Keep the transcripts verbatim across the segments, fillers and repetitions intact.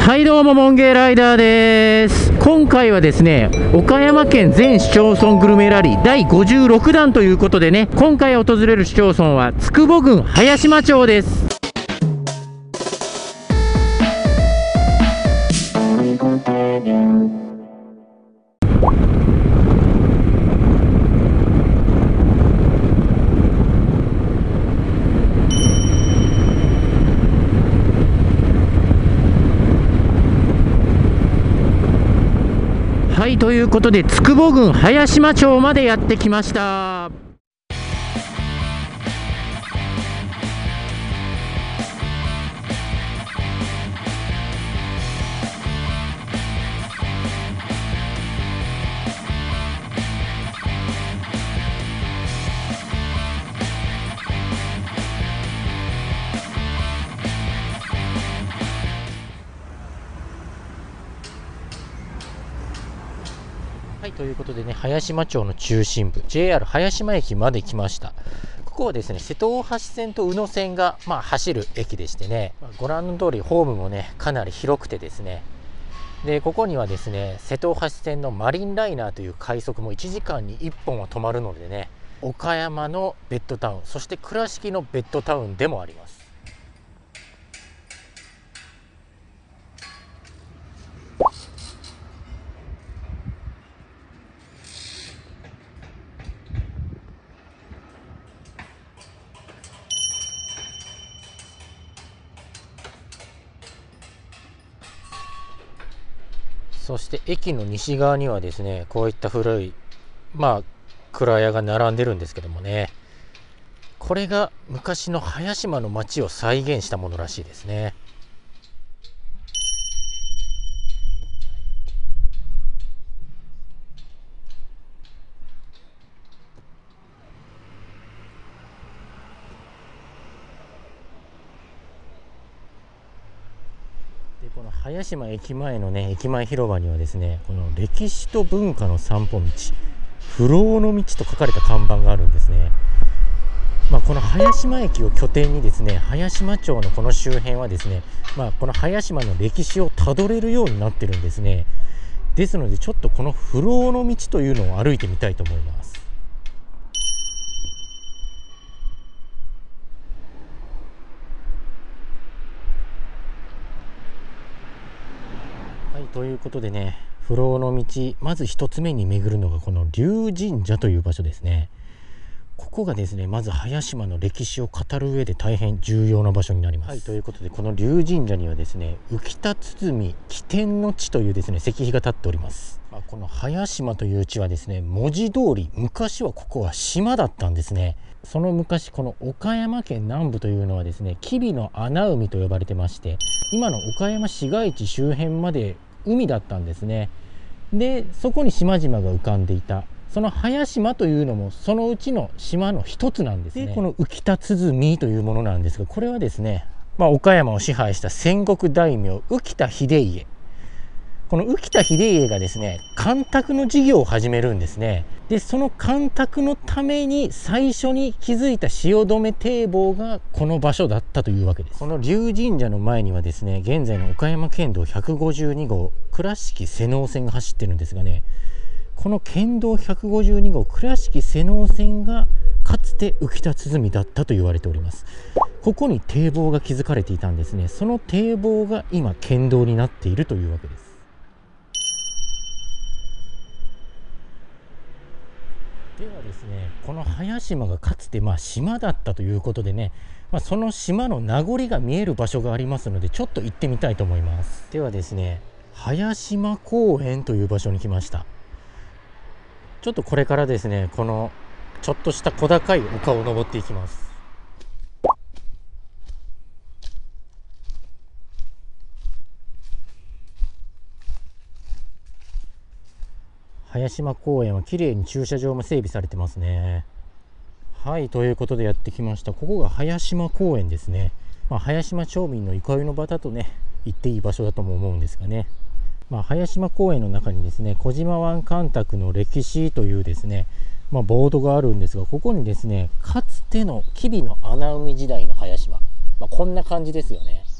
はいどうも、モンゲーライダーです。今回はですね、岡山県全市町村グルメラリーだいごじゅうろくだんということでね、今回訪れる市町村は筑保郡早島町です。はい、ということで筑保郡早島町までやってきました。はい、ということでね、早島町の中心部 ジェイアール 早島駅まで来ました。ここはですね、瀬戸大橋線と宇野線が、まあ、走る駅でしてね、ご覧の通りホームもねかなり広くてですね、でここにはですね瀬戸大橋線のマリンライナーという快速もいちじかんにいっぽんは止まるのでね、岡山のベッドタウン、そして倉敷のベッドタウンでもあります。そして駅の西側にはですね、こういった古いまあ蔵屋が並んでるんですけどもね、これが昔の早島の町を再現したものらしいですね。でこの早島駅前のね駅前広場にはですね、この歴史と文化の散歩道、不老の道と書かれた看板があるんですね。まあ、この早島駅を拠点にですね、早島町のこの周辺はですね、まあ、この早島の歴史をたどれるようになってるんですね。ですのでちょっとこの不老の道というのを歩いてみたいと思います。はい、ということでね、不老の道、まず一つ目に巡るのがこの龍神社という場所ですね。ここがですね、まず早島の歴史を語る上で大変重要な場所になります。はい、ということでこの龍神社にはですね、浮田鼓起点の地というですね石碑が立っております。まあ、この早島という地はですね、文字通り昔はここは島だったんですね。その昔、この岡山県南部というのはですね、吉備の穴海と呼ばれてまして、今の岡山市街地周辺まで海だったんですね。でそこに島々が浮かんでいた。その早島というのもそのうちの島の一つなんですね。でこの浮田鼓というものなんですが、これはですね、まあ、岡山を支配した戦国大名浮田秀家、この浮田秀家がですね干拓の事業を始めるんですね。でその干拓のために最初に築いた汐留堤防がこの場所だったというわけです。この龍神社の前にはですね、現在の岡山県道ひゃくごじゅうにごう倉敷瀬能線が走ってるんですがね、この県道ひゃくごじゅうにごう倉敷瀬能線がかつて浮田鼓だったと言われております。ここに堤防が築かれていたんですね。その堤防が今県道になっているというわけです。ではですね、この早島がかつてまあ島だったということでね、まあ、その島の名残が見える場所がありますので、ちょっと行ってみたいと思います。ではですね、早島公園という場所に来ました。ちょっとこれからですね、このちょっとした小高い丘を登っていきます。早島公園は綺麗に駐車場も整備されてますね。はい、ということでやってきました。ここが早島公園ですね。まあ、早島町民の憩いの場だとね行っていい場所だとも思うんですがね、まあ、早島公園の中にですね、小島湾干拓の歴史というですね、まあ、ボードがあるんですが、ここにですね、かつての吉備の穴海時代の早島、まあ、こんな感じですよね。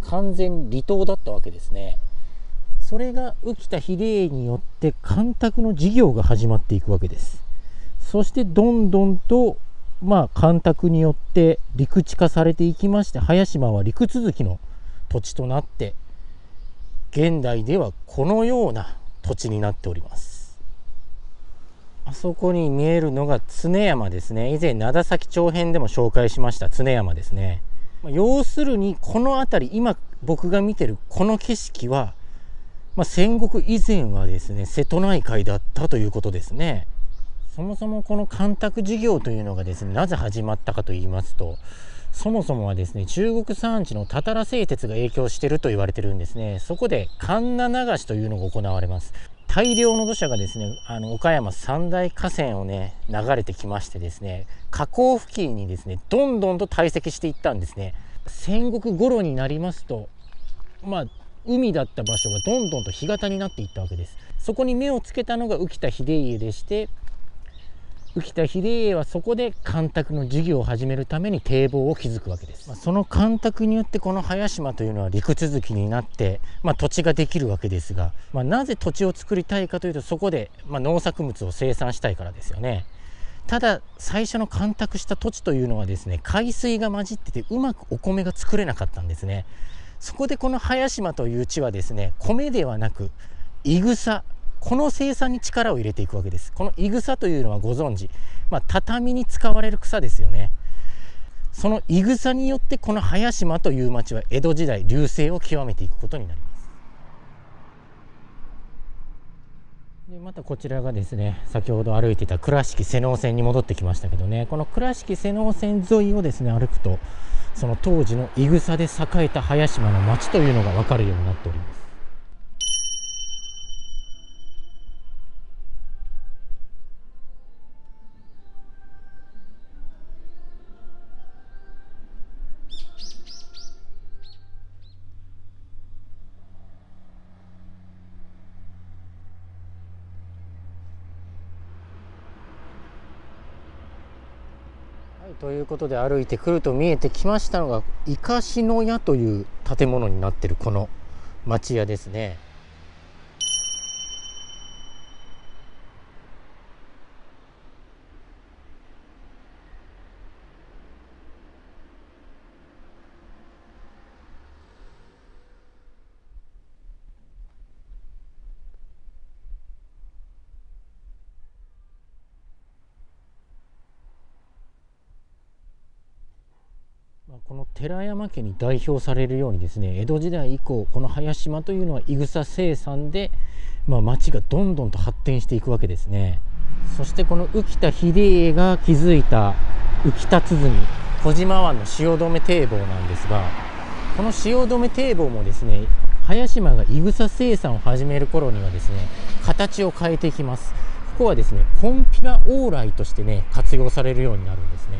完全離島だったわけですね。それが浮田秀家によって干拓の事業が始まっていくわけです。そしてどんどんとまあ干拓によって陸地化されていきまして、早島は陸続きの土地となって、現代ではこのような土地になっております。あそこに見えるのが常山ですね。以前灘崎町編でも紹介しました常山ですね。要するにこの辺り、今僕が見てるこの景色は、まあ、戦国以前はですね瀬戸内海だったということですね。そもそもこの干拓事業というのがですね、なぜ始まったかと言いますと、そもそもはですね、中国山地のたたら製鉄が影響していると言われてるんですね。そこで神流流しというのが行われます。大量の土砂がですね、あの岡山三大河川をね流れてきましてですね、河口付近にですねどんどんと堆積していったんですね。戦国頃になりますと、まあ海だった場所がどんどんと干潟になっていったわけです。そこに目をつけたのが浮田秀家でして、浮田秀家はそこで干拓の事業を始めるために堤防を築くわけです。まあ、その干拓によってこの早島というのは陸続きになって、まあ、土地ができるわけですが、まあ、なぜ土地を作りたいかというと、そこでまあ農作物を生産したいからですよね。ただ最初の干拓した土地というのはですね、海水が混じっててうまくお米が作れなかったんですね。そこでこの早島という地はですね、米ではなくいぐさ、この生産に力を入れていくわけです。このいぐさというのはご存知、まあ、畳に使われる草ですよね。そのいぐさによってこの早島という町は江戸時代隆盛を極めていくことになります。でまたこちらがですね、先ほど歩いていた倉敷瀬能線に戻ってきましたけどね、この倉敷瀬能線沿いをですね歩くと、その当時のいぐさで栄えた早島の町というのが分かるようになっております。はい、ということで歩いてくると見えてきましたのがいかしの屋という建物になっているこの町屋ですね。この寺山家に代表されるようにですね、江戸時代以降この早島というのはいぐさ生産で、まあ、町がどんどんと発展していくわけですね。そしてこの浮田秀家が築いた浮田鼓小島湾の汐留堤防なんですが、この汐留堤防もですね、早島がいぐさ生産を始める頃にはですね形を変えていきます。ここはですねコンピラ往来としてね活用されるようになるんですね。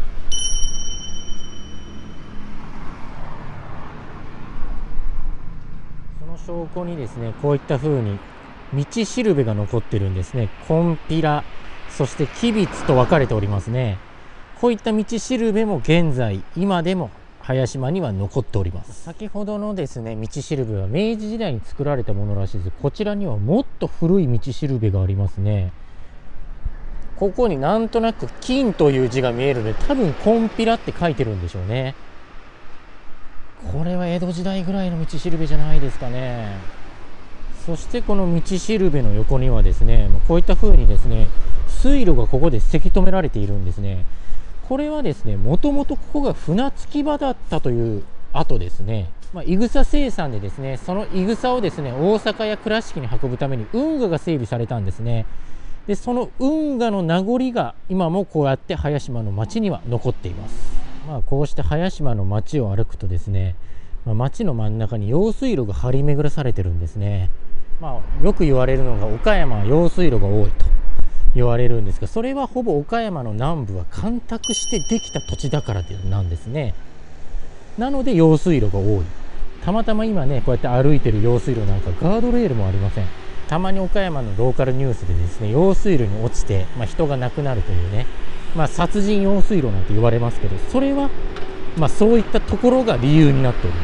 証拠にですね、こういった風に道しるべが残ってるんですね。コンピラ、そして吉備津と分かれておりますね。こういった道しるべも現在今でも早島には残っております。先ほどのですね道しるべは明治時代に作られたものらしいです。こちらにはもっと古い道しるべがありますね。ここになんとなく金という字が見えるので、多分コンピラって書いてるんでしょうね。これは江戸時代ぐらいの道しるべじゃないですかね。そしてこの道しるべの横にはですね、こういった風にですね水路がここでせき止められているんですね。これはですね、もともとここが船着き場だったという跡ですね。まあ、いぐさ生産でですね、そのいぐさをですね大阪や倉敷に運ぶために運河が整備されたんですね。でその運河の名残が今もこうやって早島の町には残っています。まあ、こうして早島の町を歩くとですね、まあ、町の真ん中に用水路が張り巡らされてるんですね。まあ、よく言われるのが岡山は用水路が多いと言われるんですが、それはほぼ岡山の南部は干拓してできた土地だからなんですね。なので用水路が多い。たまたま今ねこうやって歩いてる用水路なんかガードレールもありません。たまに岡山のローカルニュースでですね用水路に落ちて、まあ、人が亡くなるというね、まあ、殺人用水路なんて言われますけど、それはまあそういったところが理由になっております。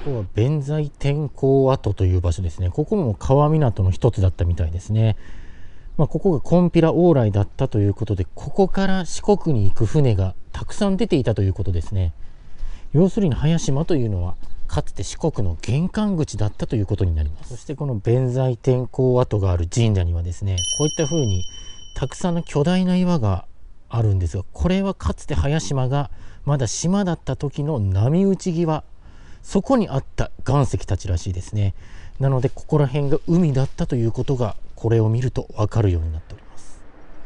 こは弁財天候跡という場所ですね。ここも川港の一つだったみたいですね。まあ、ここが金毘羅往来だったということで、ここから四国に行く船がたくさん出ていたということですね。要するに早島というのはかつて四国の玄関口だったということになります。そしてこの弁財天候跡がある神社にはですね、こういった風にたくさんの巨大な岩があるんですが、これはかつて早島がまだ島だった時の波打ち際、そこにあった岩石たちらしいですね。なのでここら辺が海だったということがこれを見ると分かるようになっております。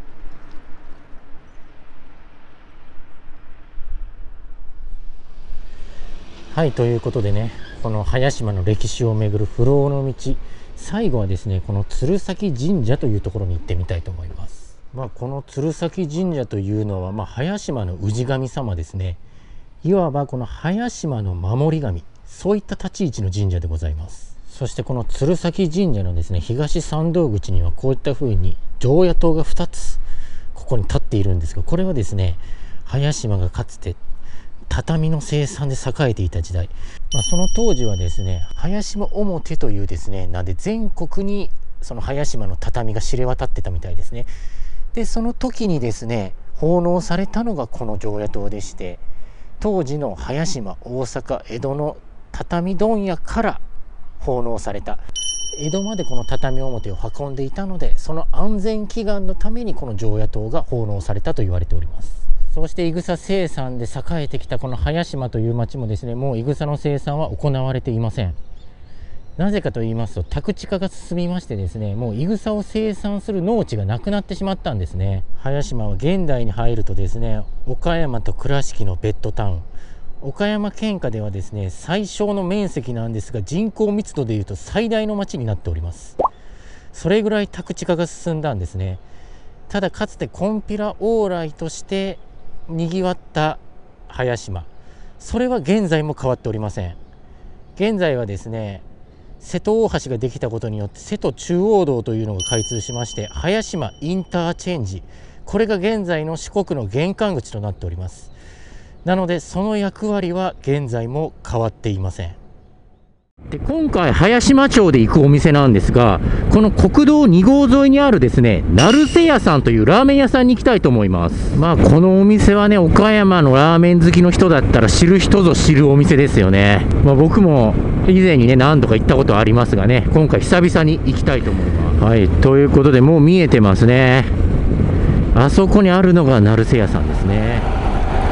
はい、ということでね、この早島の歴史をめぐる不老の道、最後はですね、この鶴崎神社というところに行ってみたいと思います。まあ、この鶴崎神社というのは、まあ、早島の氏神様ですね。いわばこの早島の守り神、そういった立ち位置の神社でございます。そしてこの鶴崎神社のですね、東参道口にはこういった風に常夜灯がふたつここに立っているんですが、これはですね、早島がかつて畳の生産で栄えていた時代、まあ、その当時はですね、早島表というですね、なんで全国にその早島の畳が知れ渡ってたみたいですね。でその時にですね、奉納されたのがこの常夜灯でして、当時の早島、大阪、江戸の畳問屋から奉納された、江戸までこの畳表を運んでいたので、その安全祈願のためにこの常夜灯が奉納されたと言われております。そしていぐさ生産で栄えてきたこの早島という町もですね、もういぐさの生産は行われていません。なぜかと言いますと、宅地化が進みましてですね、もういぐさを生産する農地がなくなってしまったんですね。早島は現代に入るとですね、岡山と倉敷のベッドタウン、岡山県下ではですね、最小の面積なんですが、人口密度でいうと最大の町になっております。それぐらい宅地化が進んだんですね。ただかつて金毘羅往来としてにぎわった早島、それは現在も変わっておりません。現在はですね、瀬戸大橋ができたことによって瀬戸中央道というのが開通しまして、早島インターチェンジ、これが現在の四国の玄関口となっております。なのでその役割は現在も変わっていません。で今回早島町で行くお店なんですが、この国道に号沿いにあるですね、成瀬屋さんというラーメン屋さんに行きたいと思います。まあこのお店はね、岡山のラーメン好きの人だったら知る人ぞ知るお店ですよね。まあ、僕も以前にね何度か行ったことありますがね、今回久々に行きたいと思います。はい、ということでもう見えてますね。あそこにあるのが成瀬屋さんですね。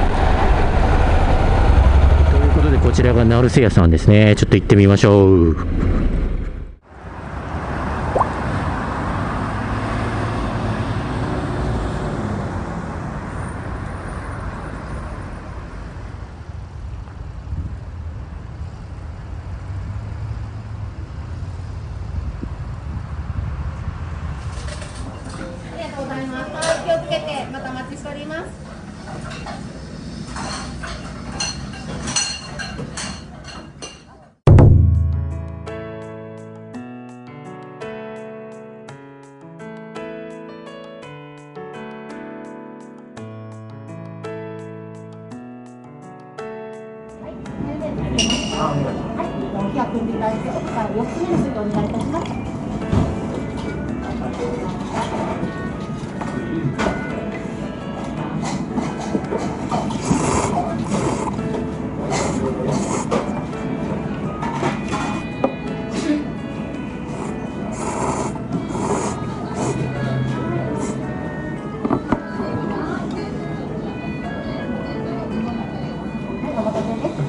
こちらが成瀬屋さんですね。ちょっと行ってみましょう。 ありがとうございます。気をつけてまたお待ちしております。はい、お客に対して奥さんよっつめの席お願いいたします。お待たせです。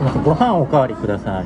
すみません、ご飯おかわりください。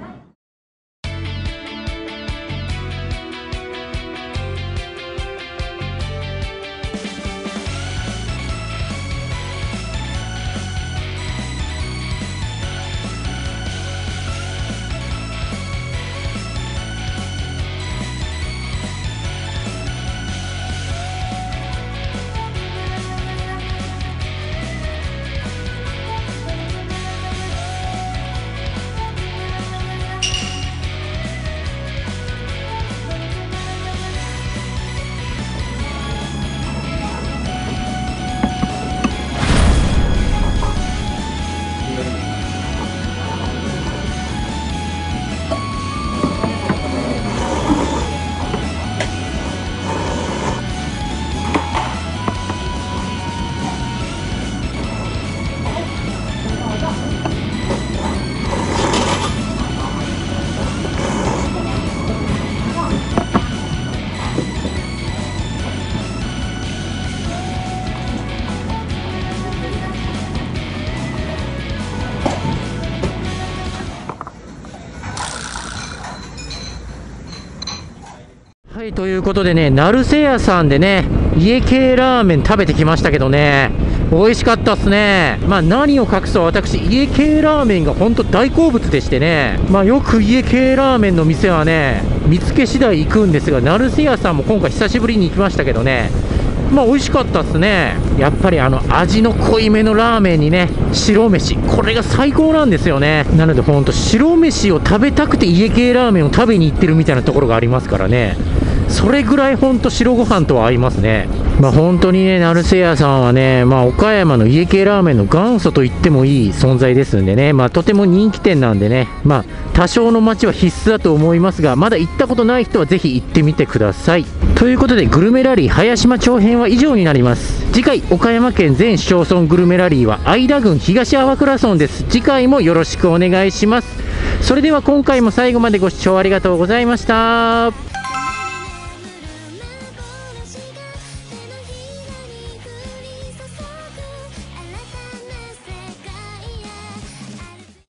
はい、ということでね、成瀬屋さんでね、家系ラーメン食べてきましたけどね、美味しかったっすね。まあ何を隠そう、私、家系ラーメンが本当大好物でしてね、まあよく家系ラーメンの店はね、見つけ次第行くんですが、成瀬屋さんも今回久しぶりに行きましたけどね、まあ美味しかったっすね。やっぱりあの味の濃いめのラーメンにね、白飯、これが最高なんですよね。なのでほんと白飯を食べたくて家系ラーメンを食べに行ってるみたいなところがありますからね、それぐらいほんと白ご飯とは合いますね。まあ本当にね、成瀬屋さんはね、まあ岡山の家系ラーメンの元祖と言ってもいい存在ですんでね、まあとても人気店なんでね、まあ多少の街は必須だと思いますが、まだ行ったことない人はぜひ行ってみてください。ということで、グルメラリー早島町編は以上になります。次回、岡山県全市町村グルメラリーは相田郡東粟倉村です。次回もよろしくお願いします。それでは今回も最後までご視聴ありがとうございました。